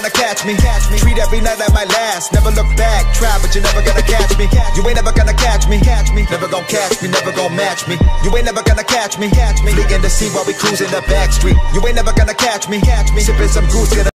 gonna catch me. Treat every night like my last. Never look back, try, but you're never gonna catch me. You ain't never gonna catch me. Never gonna catch me, never gonna match me. You ain't never gonna catch me. Fleeing to see while we cruising the back street. You ain't never gonna catch me. Sipping some goose.